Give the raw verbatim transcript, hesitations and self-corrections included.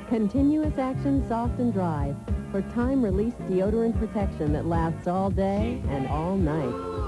Continuous Action Soft and Dry for time-release deodorant protection that lasts all day and all night.